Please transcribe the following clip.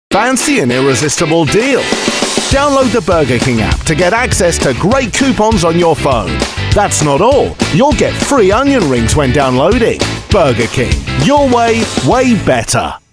Fancy an irresistible deal? Download the Burger King app to get access to great coupons on your phone. That's not all. You'll get free onion rings when downloading. Burger King, your way better.